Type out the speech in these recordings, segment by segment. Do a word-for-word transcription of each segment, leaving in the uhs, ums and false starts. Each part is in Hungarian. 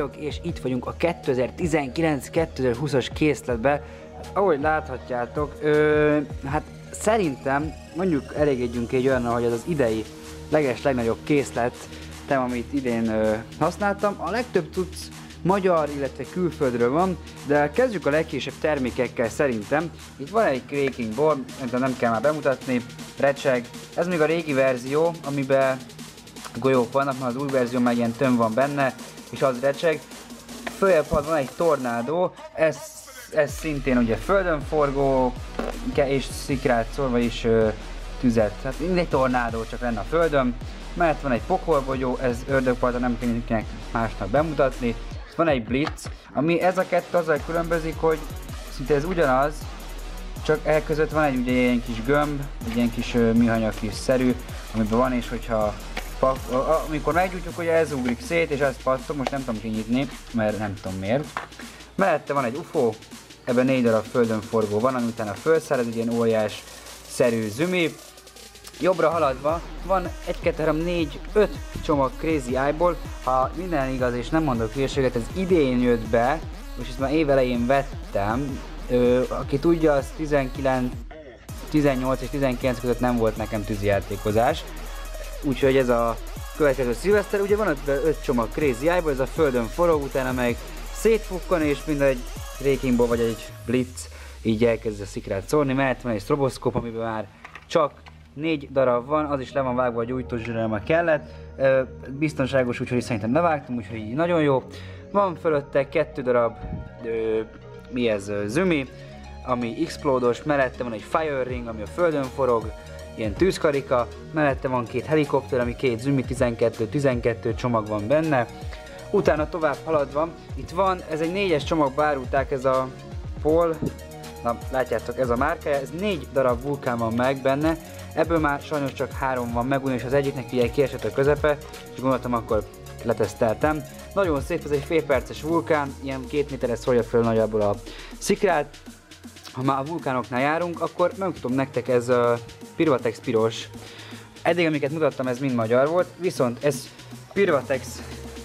vagyok, és itt vagyunk a kétezer-tizenkilenc kétezer-húszas készletben. Hát, ahogy láthatjátok, ö, hát szerintem mondjuk elégedjünk egy olyan, hogy ez az idei leges legnagyobb készletem, amit idén ö, használtam. A legtöbb cucc magyar, illetve külföldről van, de kezdjük a legkésőbb termékekkel szerintem. Itt van egy Quaking Board, nem kell már bemutatni, recseg. Ez még a régi verzió, amiben golyók vannak, mert az új verzió már ilyen tömb van benne, és az recseg. Följebb van egy tornádó, ez, ez szintén ugye földön forgó, és szikrát szórva is ö, tüzet. Hát mindegy tornádó, csak lenne a földön. Mert van egy pokolbogyó, ez ördögparta, nem kell mindenkinek másnak bemutatni. Van egy blitz, ami ez a kettő azzal különbözik, hogy szinte ez ugyanaz, csak el között van egy ugye ilyen kis gömb, egy ilyen kis uh, műanyag kis szerű, amiben van, és hogyha pak, a, a, amikor meggyújtjuk, ugye ez ugrik szét, és ez pattog, most nem tudom kinyitni, mert nem tudom miért. Mellette van egy ufó, ebben négy darab földön forgó van, ami utána felszárad, egy ilyen óriás szerű zümi. Jobbra haladva van egy, kettő, három, négy, öt csomag Crazy Eye-ból. Ha minden igaz és nem mondok hülyeséget, ez idén jött be, és ezt már év elején vettem. Ö, aki tudja, az tizenkilenc, tizennyolc és tizenkilenc között nem volt nekem tűzijátékozás. Úgyhogy ez a következő szilveszter. Ugye van öt csomag Crazy Eye-ból, ez a földön forog, utána meg szétfukkan, és mindegy Quaking vagy egy blitz így elkezd a szikrát szórni. Mellett van egy stroboszkóp, amiben már csak négy darab van, az is le van vágva a gyújtózsűrrel, már kellett. Biztonságos, úgyhogy szerintem levágtam, úgyhogy így nagyon jó. Van fölötte kettő darab, ö, mi ez, zümi, ami explódos, mellette van egy fire ring, ami a földön forog, ilyen tűzkarika, mellette van két helikopter, ami két zümi, tizenkettő tizenkettő csomag van benne. Utána tovább haladva, itt van, ez egy négyes csomagba árulták, ez a Paul, na látjátok, ez a márkája, ez négy darab vulkán van meg benne. Ebből már sajnos csak három van meg, ugyanis az egyiknek ugye kiesett a közepe, és gondoltam, akkor leteszteltem. Nagyon szép, ez egy fél perces vulkán, ilyen két méterre szórja föl nagyjából a szikrát. Ha már a vulkánoknál járunk, akkor megmutatom nektek, ez a Pirvatex piros. Eddig, amiket mutattam, ez mind magyar volt, viszont ez Pirvatex,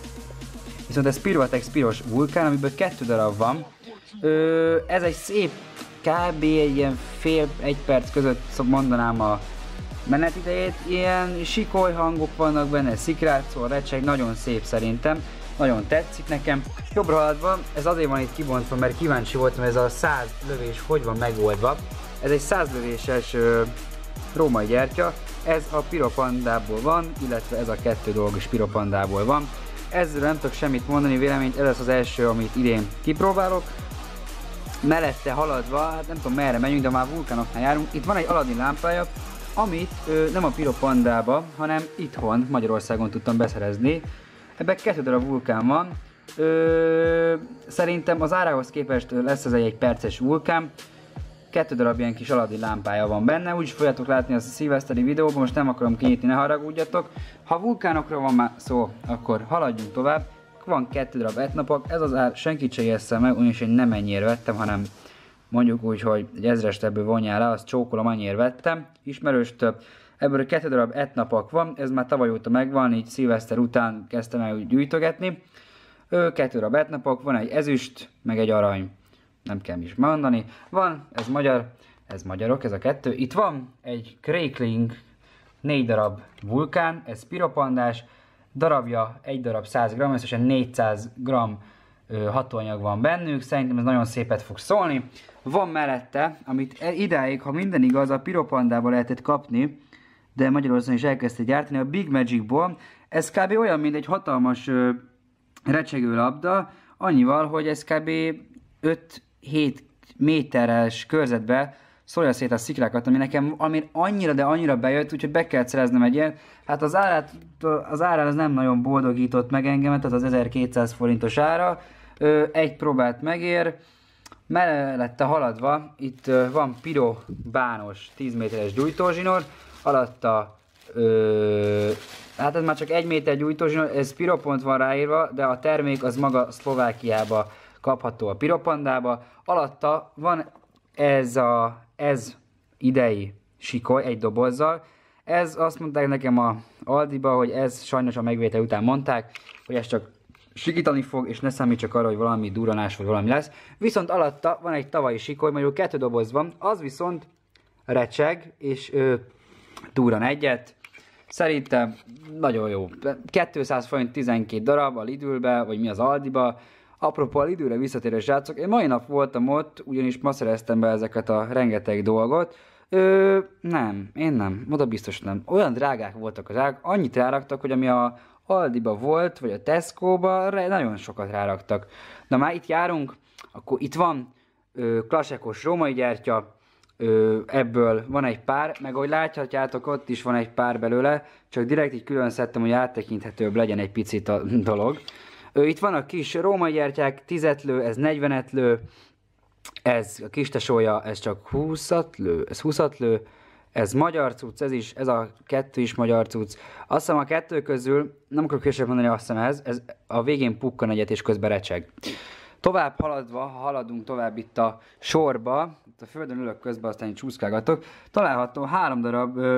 viszont ez Pirvatex piros vulkán, amiből kettő darab van. Ö, ez egy szép, kb. Egy ilyen fél, egy perc között mondanám a menetidejét, ilyen sikoly hangok vannak benne, szikrát szól, recseg, nagyon szép szerintem, nagyon tetszik nekem. Jobbra haladva, ez azért van itt kibontva, mert kíváncsi voltam, ez a száz lövés hogy van megoldva. Ez egy száz lövéses ö, római gyertya, ez a piropandából van, illetve ez a kettő dolog is piropandából van. Ezzel nem tudok semmit mondani, véleményt, ez lesz az első, amit idén kipróbálok. Mellette haladva, hát nem tudom merre megyünk, de már vulkánoknál járunk. Itt van egy Aladdin lámpája, amit ö, nem a piropandába, hanem itthon, Magyarországon tudtam beszerezni. Ebben kettő darab vulkán van. Ö, szerintem az árához képest lesz ez egy, egy perces vulkán. Kettő darab ilyen kis Aladdin lámpája van benne, úgyis fogjátok látni a szilveszteri videóban, most nem akarom kinyitni, ne haragudjatok. Ha vulkánokra van már szó, akkor haladjunk tovább. Van kettő darab etnapak, ez az ár senkit se jesszel meg, ugyanis én nem ennyiért vettem, hanem mondjuk úgy, hogy egy ezrest ebből vonjál le, azt csókolom, annyiért vettem, ismerőstől. Ebből kettő darab etnapak van, ez már tavaly óta megvan, így szilveszter után kezdtem el úgy gyűjtögetni. Kettő darab etnapak, van egy ezüst, meg egy arany, nem kell is mondani. Van, ez magyar, ez magyarok, ez a kettő. Itt van egy Crackling, négy darab vulkán, ez piropandás, darabja egy darab száz gramm, összesen négyszáz gramm ö, hatóanyag van bennük, szerintem ez nagyon szépet fog szólni. Van mellette, amit idáig, ha minden igaz, a piropandában lehetett kapni, de Magyarországon is elkezdte gyártani, a Big Magicból. Ez kb. Olyan, mint egy hatalmas ö, recsegő labda, annyival, hogy ez kb. öt-hét méteres körzetbe szólja szét a szikrákat, ami nekem ami annyira, de annyira bejött, úgyhogy be kellett szereznem egy ilyen. Hát az árát, az árát az nem nagyon boldogított meg engemet, tehát az ezerkétszáz forintos ára. Ö, egy próbát megér. Mellette haladva, itt ö, van pirobános tíz méteres gyújtózsinór, alatta, ö, hát ez már csak egy méter gyújtózsinór, ez piropont van ráírva, de a termék az maga Szlovákiába kapható, a piropandába. Alatta van ez a ez idei sikoly egy dobozzal. Ez azt mondták nekem a Aldiba, hogy ez sajnos a megvétel után mondták, hogy ez csak sikítani fog, és ne számít csak arra, hogy valami durranás vagy valami lesz. Viszont alatta van egy tavalyi sikoly, magyarul kettő doboz van, az viszont recseg, és ö, durran egyet. Szerintem nagyon jó. kétszáz forint tizenkét darab a Lidlbe, vagy mi az Aldiba. Apropó a Lidlre visszatérő srácok, én mai nap voltam ott, ugyanis ma szereztem be ezeket a rengeteg dolgot. Ö, nem, én nem, oda biztos nem. Olyan drágák voltak az árak, annyit ráraktak, hogy ami a Aldiba volt, vagy a Tesco-ba, nagyon sokat ráraktak. Na már itt járunk, akkor itt van ö, klasekos római gyertya, ö, ebből van egy pár, meg ahogy láthatjátok, ott is van egy pár belőle, csak direkt így külön szedtem, hogy áttekinthetőbb legyen egy picit a dolog. Ö, itt van a kis római gyertyák, tízetlő, ez negyvenetlő, ez a kis tesója, ez csak húszatlő, ez húszatlő, ez magyar cucc, ez is, ez a kettő is magyar cucc. Azt hiszem a kettő közül, nem akarok később mondani, azt hiszem ez, ez a végén pukkan egyet és közben recseg. Tovább haladva, ha haladunk tovább itt a sorba, itt a földön ülök közben, aztán így csúszkálgatok, található három darab, ö,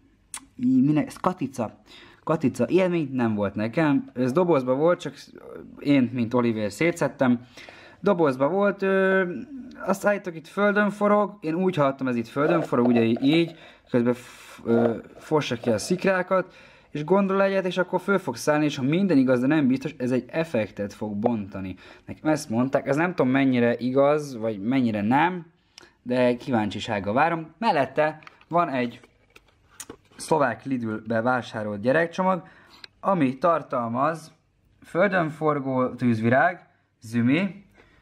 minek, ez katica, katica, élmény nem volt nekem, ez dobozban volt, csak én, mint Oliver szétszedtem. Dobozba volt, ö, azt állítok, itt földön forog, én úgy hallottam, ez itt földön forog, ugye így, közben ö, fossa ki a szikrákat, és gondol egyet, és akkor föl fog szállni, és ha minden igaz, de nem biztos, ez egy effektet fog bontani. Nekem ezt mondták, ez nem tudom mennyire igaz, vagy mennyire nem, de kíváncsisággal várom. Mellette van egy szlovák Lidlbe vásárolt gyerekcsomag, ami tartalmaz földön forgó tűzvirág, zümi,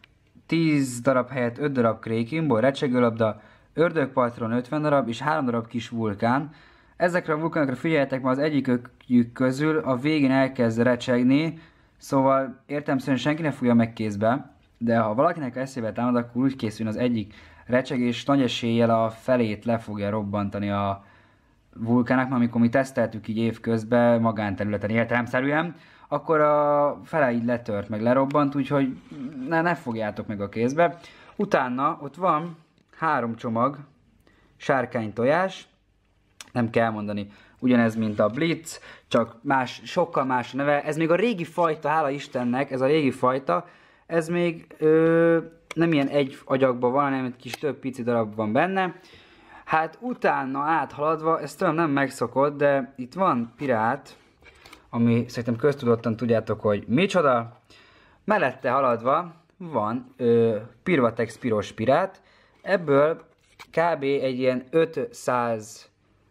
tíz darab helyett öt darab krékinból, recsegőlabda, ördögpatron ötven darab és három darab kis vulkán. Ezekre a vulkánokra figyeljetek, mert az egyikük közül a végén elkezd recsegni, szóval értelemszerűen senki ne fogja meg kézbe, de ha valakinek eszébe támad, akkor úgy készül az egyik recsegés, nagy eséllyel a felét le fogja robbantani a vulkának, mert amikor mi teszteltük így évközben magánterületen értelemszerűen, akkor a fele így letört, meg lerobbant, úgyhogy ne, ne fogjátok meg a kézbe. Utána ott van három csomag sárkánytojás, nem kell mondani, ugyanez, mint a Blitz, csak más, sokkal más a neve. Ez még a régi fajta, hála Istennek, ez a régi fajta, ez még ö, nem ilyen egy agyagban van, hanem egy kis több pici darab van benne. Hát utána áthaladva, ez tőlem nem megszokott, de itt van pirát, ami szerintem köztudottan tudjátok, hogy micsoda. Mellette haladva van ö, Pirvatex piros pirát, ebből kb. Egy ilyen ötszáz,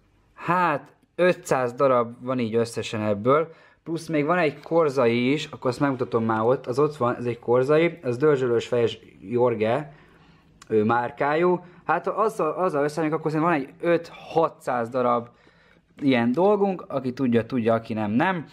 hát ötszáz darab van így összesen ebből, plusz még van egy korzai is, akkor azt megmutatom már ott, az ott van, ez egy korzai, ez dörzsölős fejes Jorge ő, márkájú, hát azzal, azzal összeálljuk, akkor szerintem van egy öt-hatszáz darab ilyen dolgunk, aki tudja, tudja, aki nem, nem.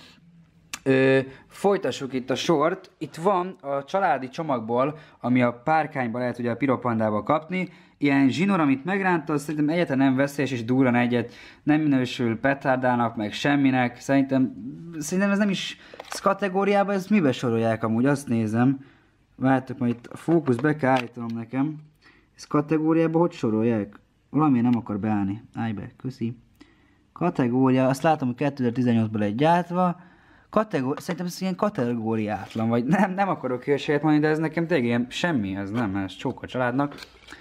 Ö, folytassuk itt a sort. Itt van a családi csomagból, ami a párkányban lehet ugye a piropandával kapni, ilyen zsinór, amit megrántott, szerintem egyáltalán nem veszélyes, és durran egyet nem minősül petárdának, meg semminek. Szerintem, szerintem ez nem is ez kategóriában, ez mibe sorolják amúgy, azt nézem. Várjátok, majd itt a fókusz be kell állítanom nekem. Ez kategóriában hogy sorolják? Valami nem akar beállni. Állj be, köszi. Kategória, azt látom, hogy kétezer-tizennyolcban lett gyártva. Kategóri, szerintem ez ilyen kategóriátlan, vagy nem, nem akarok hülyeséget mondani, de ez nekem tényleg ilyen semmi, ez nem, ez csók a családnak.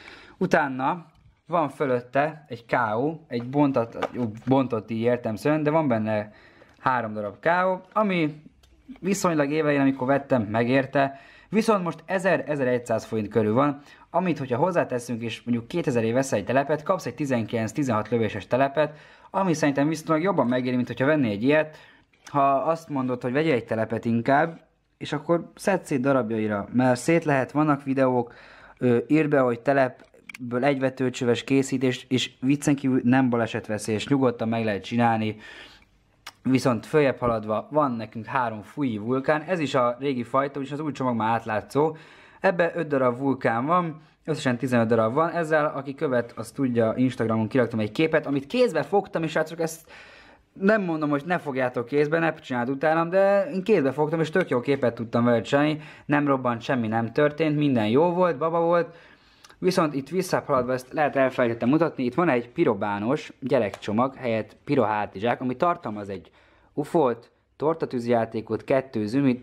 Utána van fölötte egy ká ó, egy bontott, bontott így értelemszerűen, de van benne három darab ká ó, ami viszonylag évelején, amikor vettem, megérte, viszont most ezer-ezerszáz forint körül van, amit, hogyha hozzáteszünk, és mondjuk kétezer veszel egy telepet, kapsz egy tizenkilenc-tizenhat lövéses telepet, ami szerintem viszonylag jobban megéri, mint hogyha vennél egy ilyet, ha azt mondod, hogy vegyél egy telepet inkább, és akkor szedd szét darabjaira, mert szét lehet, vannak videók, írd be, hogy telepből egy vetőcsöves készítés, és viccen kívül nem balesetveszélyes, nyugodtan meg lehet csinálni, viszont följebb haladva van nekünk három Fuji vulkán, ez is a régi fajta, és az új csomag már átlátszó, ebbe öt darab vulkán van, összesen tizenöt darab van, ezzel aki követ, az tudja, Instagramon kiraktam egy képet, amit kézbe fogtam, és srácok, ezt nem mondom, hogy ne fogjátok kézbe, ne csináld utánam, de én kézbe fogtam, és tök jó képet tudtam vele csinálni, nem robbant, semmi nem történt, minden jó volt, baba volt, viszont itt visszahaladva ezt lehet elfelejtettem mutatni, itt van egy pirobános gyerekcsomag helyett pirohátizsák, ami tartalmaz egy ufót, tortatűzjátékot, kettő zümit,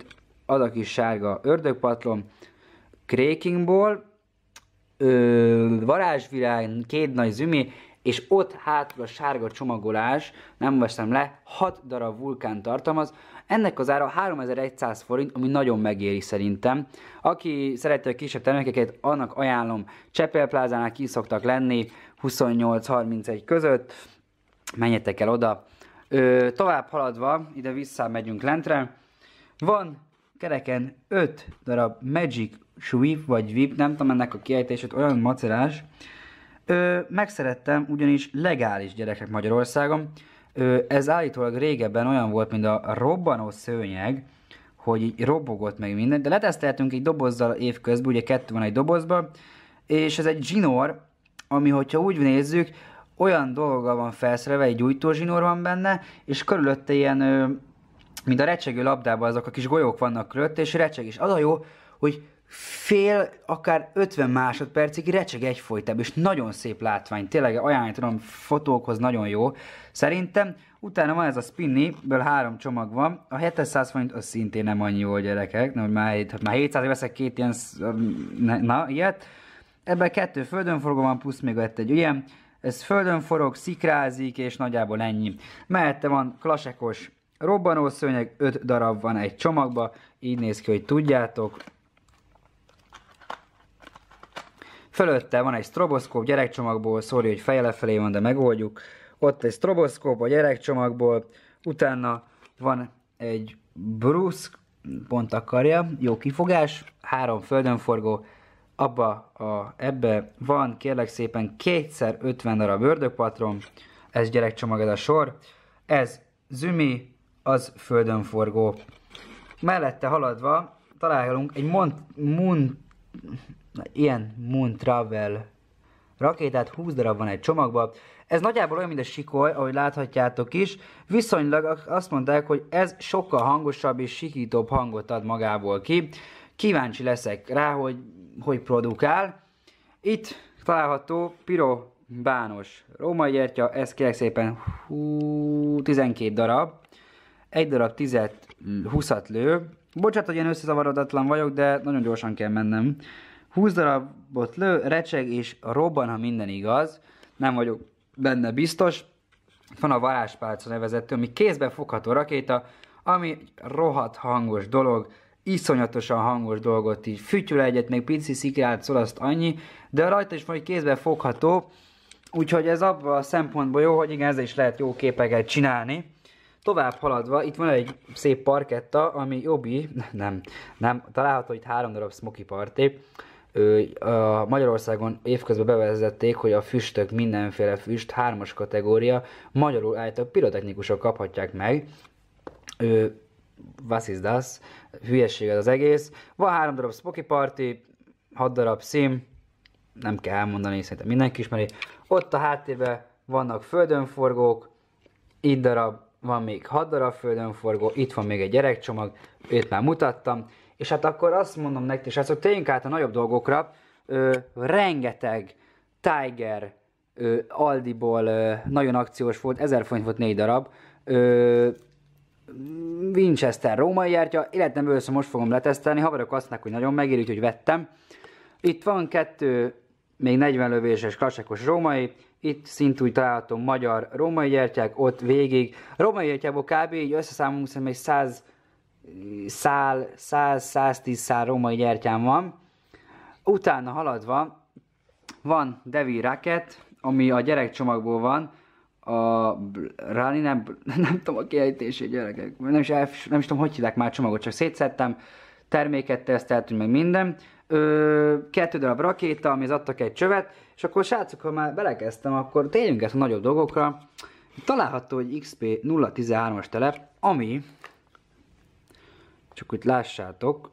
az a kis sárga ördögpatlom, Creaking Ball, ö, varázsvirág, két nagy zümi, és ott hátul a sárga csomagolás, nem veszem le, hat darab vulkán tartalmaz. Ennek az ára háromezer-száz forint, ami nagyon megéri szerintem. Aki szereti a kisebb termékeket, annak ajánlom. Csepel Plázánál ki szoktak lenni huszonnyolc-harmincegy között. Menjetek el oda. Ö, tovább haladva, ide vissza megyünk lentre. Van kereken öt darab Magic Sweep, vagy Whip, nem tudom ennek a kiejtését, olyan macerás. Ö, megszerettem, ugyanis legális gyerekek Magyarországon. Ö, ez állítólag régebben olyan volt, mint a robbanó szőnyeg, hogy így robogott meg minden, de leteszteltünk egy dobozzal évközben, ugye kettő van egy dobozban, és ez egy zsinór, ami, hogyha úgy nézzük, olyan dolgokkal van felszerelve, egy gyújtózsinór van benne, és körülötte ilyen, ö, mint a recsegő labdában azok a kis golyók vannak körülötte, és recseg is. Az a jó, hogy fél, akár ötven másodpercig recseg egyfolytában, és nagyon szép látvány, tényleg ajánlani tudom, fotókhoz nagyon jó. Szerintem utána van ez a Spinny-ből három csomag van, a hétszáz forint az szintén nem annyi jó, gyerekek, nem, már, már hétszáz veszek két ilyen, na, ilyet. Ebben kettő földönforgó van, plusz még ott egy ilyen, ez földön forog, szikrázik, és nagyjából ennyi. Mellette van klasekos robbanószőnyeg, öt darab van egy csomagba, így néz ki, hogy tudjátok. Fölötte van egy stroboszkóp gyerekcsomagból, sorry, hogy feje lefelé van, de megoldjuk. Ott egy stroboszkóp a gyerekcsomagból, utána van egy Bruce, pont akarja, jó kifogás, három földönforgó, abba a, ebbe van kérlek szépen kétszer ötven darab ördögpatron, ez gyerekcsomag, ez a sor, ez zümi, az földönforgó. Mellette haladva találunk egy Moon, Moon ilyen Moon Travel rakétát, húsz darab van egy csomagban. Ez nagyjából olyan, mint a sikoly, ahogy láthatjátok is. Viszonylag azt mondták, hogy ez sokkal hangosabb és sikítóbb hangot ad magából ki. Kíváncsi leszek rá, hogy hogy produkál. Itt található pirobános római gyertya, ez kérlek szépen hú, tizenkét darab. Egy darab tízet, húszat lő. Bocsánat, hogy ilyen összezavarodatlan vagyok, de nagyon gyorsan kell mennem. húsz darabot lő, recseg és robban, ha minden igaz. Nem vagyok benne biztos. Van a varázspálca nevezető, ami kézbe fogható rakéta, ami rohadt hangos dolog, iszonyatosan hangos dolgot így fütyül egyet, még pici szikrát szól, azt annyi, de rajta is van, hogy kézbe fogható, úgyhogy ez abban a szempontból jó, hogy igen, ezzel is lehet jó képeket csinálni. Tovább haladva, itt van egy szép parketta, ami jobbi, nem, nem, található itt három darab Smoky Party. A Magyarországon évközben bevezették, hogy a füstök, mindenféle füst, hármas kategória, magyarul állítólag pirotechnikusok kaphatják meg. Ő, was is das? Hülyeség ez az egész. Van három darab Smoky Party, hat darab szím, nem kell elmondani, szerintem mindenki ismeri. Ott a háttérben vannak földönforgók, itt darab, van még hat darab földönforgó, itt van még egy gyerekcsomag, őt már mutattam. És hát akkor azt mondom nektek, srácok, térjünk át a nagyobb dolgokra. Ö, rengeteg Tiger ö, Aldiból ö, nagyon akciós volt, ezer forint volt négy darab. Ö, Winchester római gyertya, életemben először most fogom letesztelni, haverok azt mondják, hogy nagyon megéri, úgyhogy vettem. Itt van kettő még negyven lövéses klasszikus római, itt szintúgy található magyar római gyertyák, ott végig. Római gyertyából kb. Így összeszámolunk, szerintem egy száz szál, száz-száztíz szál római gyertyám van. Utána haladva van Devil Racket, ami a gyerekcsomagból van, a Rani, nem, nem tudom a kiejtését, gyerekek, nem is, el, nem is tudom, hogy hívják már csomagot, csak szétszedtem, terméket teszteltünk, meg minden. Ö, kettő darab rakéta, amihez adtak egy csövet, és akkor srácok, ha már belekezdtem, akkor térjünk ezt a nagyobb dolgokra. Található egy iksz pé nulla tizenhármas telep, ami, csak úgy lássátok,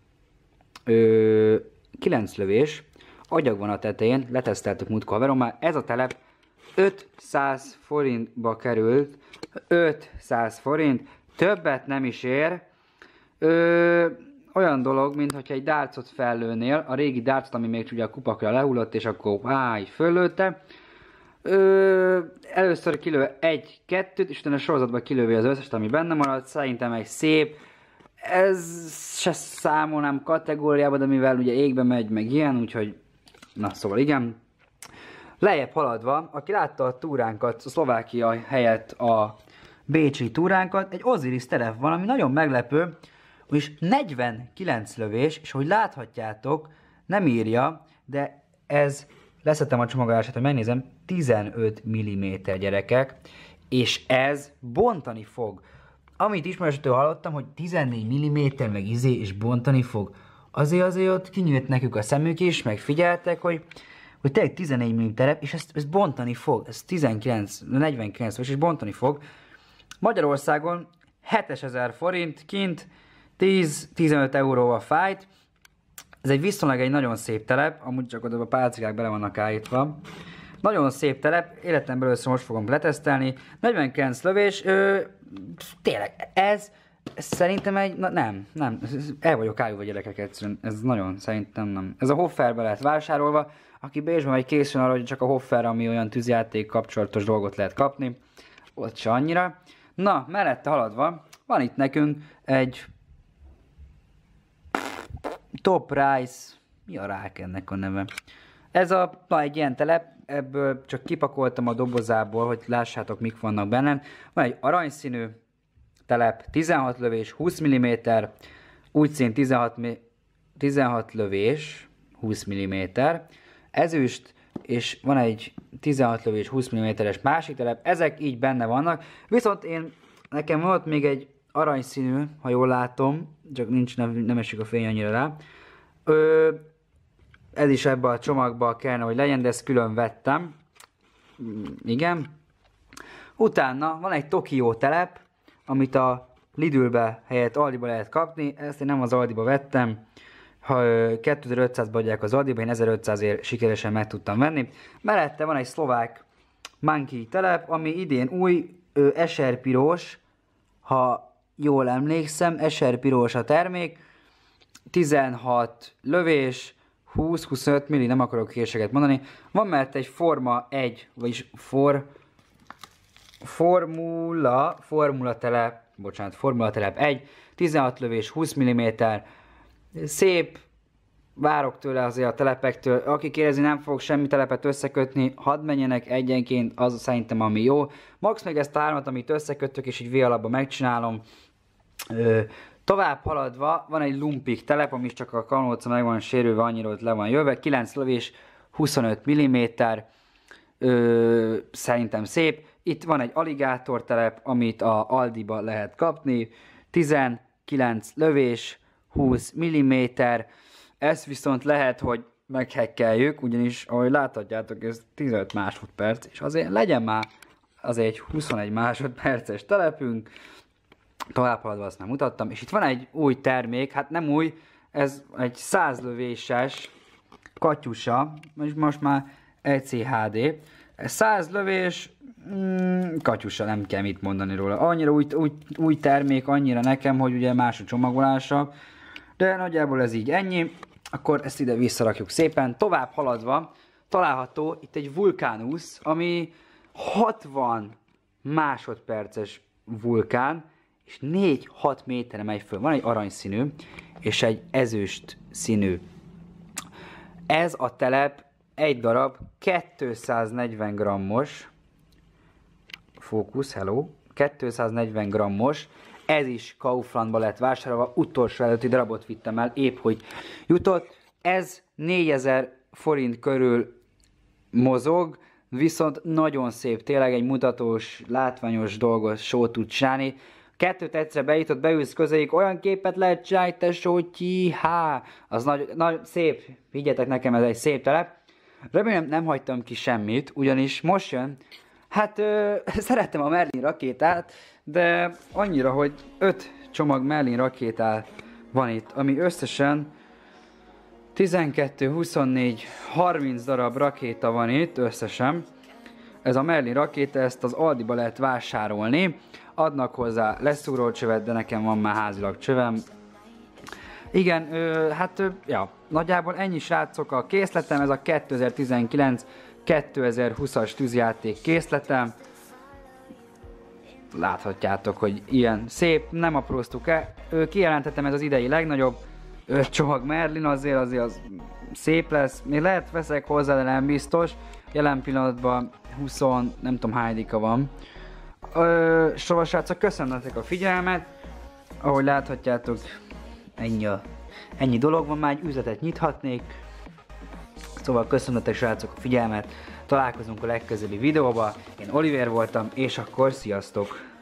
ö, kilenc lövés, agyag van a tetején, leteszteltük múltkor haverommal, ez a telep ötszáz forintba került, ötszáz forint, többet nem is ér. Ö, olyan dolog, mint hogyha egy dárcot fellőnél, a régi dárcot, ami még ugye a kupakra lehullott, és akkor á, így föllőtte. Ö, először kilő egy-kettőt, és utána a sorozatban kilővi az összeset, ami benne maradt, szerintem egy szép, ez se számolnám kategóriába, de mivel ugye égbe megy, meg ilyen, úgyhogy na szóval igen. Lejjebb haladva, aki látta a túránkat, a Szlovákia helyett a bécsi túránkat, egy Osiris telep van, ami nagyon meglepő, és negyvenkilenc lövés, és ahogy láthatjátok, nem írja, de ez, leszettem a csomagolását, hogy megnézem, tizenöt milliméter gyerekek, és ez bontani fog. Amit ismerősötől hallottam, hogy tizennégy milliméter meg izé, és bontani fog, azért azért ott kinyílt nekük a szemük is, meg figyeltek, hogy, hogy tényleg tizennégy milliméter, és ezt, ezt bontani fog, ez tizenkilenc, negyvenkilenc és bontani fog. Magyarországon hétezer forint, kint tíz-tizenöt euróval fájt. Ez egy viszonylag egy nagyon szép telep, amúgy csak oda a pálcikák bele vannak állítva. Nagyon szép telep, életemben először most fogom letesztelni. negyvenkilenc lövés, ö, tényleg ez, ez szerintem egy, na, nem, nem, el vagyok ájulva gyerekek egyszerűen, ez nagyon, szerintem nem. Ez a Hofferbe lett vásárolva, aki Bécsben vagy készül arra, hogy csak a Hoffer, ami olyan tűzjáték kapcsolatos dolgot lehet kapni, ott se annyira. Na, mellette haladva, van itt nekünk egy Top Price, mi a rák ennek a neve? Ez a, na, egy ilyen telep, ebből csak kipakoltam a dobozából, hogy lássátok mik vannak benne. Van egy aranyszínű telep, tizenhat lövés, húsz milliméter, úgy szín tizenhat, tizenhat lövés, húsz milliméter, ezüst, és van egy tizenhat lövés, húsz milliméteres másik telep, ezek így benne vannak, viszont én, nekem volt még egy aranyszínű, ha jól látom, csak nincs, nem, nem esik a fény annyira rá. Ö, ez is ebbe a csomagba kellene, hogy legyen, de ezt külön vettem. Igen. Utána van egy Tokió telep, amit a Lidlbe helyett Aldiba lehet kapni. Ezt én nem az Aldiba vettem. Ha kétezer-ötszázba adják az Aldiba, én ezerötszázért sikeresen meg tudtam venni. Mellette van egy szlovák Monkey telep, ami idén új, eserpiros, ha jól emlékszem, eserpiros a termék. tizenhat lövés, húsz-huszonöt milli, nem akarok hírséget mondani. Van mellett egy Forma egy, vagyis for, Formula, Formula telep, bocsánat, Formula telep egy, tizenhat lövés, húsz milliméter, szép, várok tőle azért a telepektől, aki kérdezi, nem fogok semmi telepet összekötni, hadd menjenek egyenként, az szerintem ami jó. Max még ezt a hármat, amit összekötök, és így V alapban megcsinálom. Ö, Tovább haladva van egy Lumpik telep, ami csak a kanóca meg van sérülve, annyira ott le van jövve, kilenc lövés, huszonöt milliméter, ö, szerintem szép. Itt van egy Alligátor telep, amit a Aldiba lehet kapni, tizenkilenc lövés, húsz milliméter, ezt viszont lehet, hogy meghekkeljük, ugyanis ahogy láthatjátok, ez tizenöt másodperc, és azért legyen már azért egy huszonegy másodperces telepünk. Tovább haladva azt nem mutattam, és itt van egy új termék, hát nem új, ez egy száz lövéses katyusa, most már E C H D, száz lövés, mm, katyusa, nem kell mit mondani róla, annyira új, új, új termék, annyira nekem, hogy ugye más a csomagolása, de nagyjából ez így ennyi, akkor ezt ide visszarakjuk szépen. Tovább haladva található itt egy Vulcanus, ami hatvan másodperces vulkán, és négy-hat méterre megy föl. Van egy aranyszínű, és egy ezüst színű. Ez a telep egy darab kétszáznegyven grammos, fókusz, hello, kétszáznegyven grammos, ez is Kauflandba lett vásárolva, utolsó előtti darabot vittem el, épp hogy jutott. Ez négyezer forint körül mozog, viszont nagyon szép, tényleg egy mutatós, látványos dolgot, show tud csinálni. Kettőt egyszer bejutott, beülsz közeléig, olyan képet lehet csinálni, tesó, hogy há, az nagy, nagy, szép, higgyetek nekem, ez egy szép telep. Remélem nem hagytam ki semmit, ugyanis most jön, hát ö, szerettem a Merlin rakétát, de annyira, hogy öt csomag Merlin rakétát van itt, ami összesen tizenkettő, huszonnégy, harminc darab rakéta van itt összesen. Ez a Merlin rakéta, ezt az Aldiba lehet vásárolni. Adnak hozzá leszúró csövet, de nekem van már házilag csövem. Igen, ö, hát ö, ja, nagyjából ennyi srácok a készletem, ez a kétezer-tizenkilenc kétezer-húszas tűzjáték készletem. láthatjátok, hogy ilyen szép, nem apróztuk el. Kijelentettem, ez az idei legnagyobb öt csomag Merlin, azért azért az szép lesz. Még lehet veszek hozzá, de nem biztos. Jelen pillanatban húsz, nem tudom hányadika van. Ö, szóval srácok, köszönöm nektek a figyelmet. Ahogy láthatjátok, ennyi, a, ennyi dolog van, már egy üzletet nyithatnék. Szóval köszönöm nektek srácok a figyelmet. Találkozunk a legközelebbi videóban. Én Oliver voltam, és akkor sziasztok!